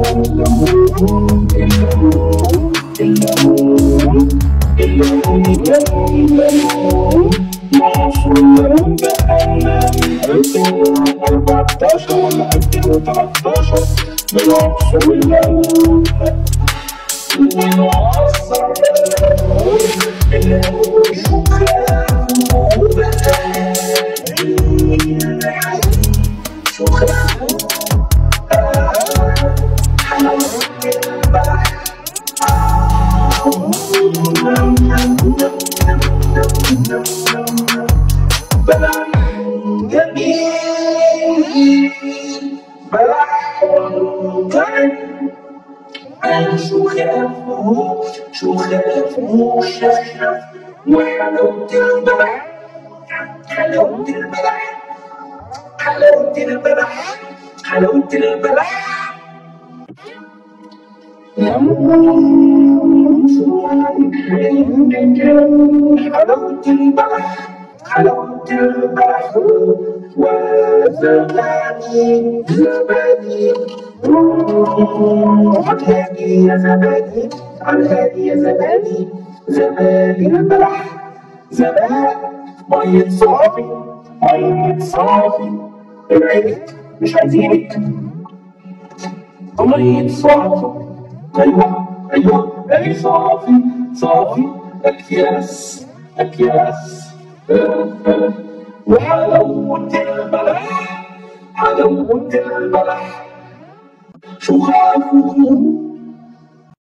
شو خافوا شاف وحلاوة البلح حلاوة البلح حلاوة البلح حلاوة البلح حلاوة البلح حلاوة البلح وزبادي زبادي عالهادي يا زبادي عالهادي يا زبادي زبادي البلح زبادي مية صافي مية صافي ابعدك مش عايزينك مية صافي ايوه ايوه اي صافي صافي اكياس اكياس وحلاوة البلح حلاوة البلح شو خافوا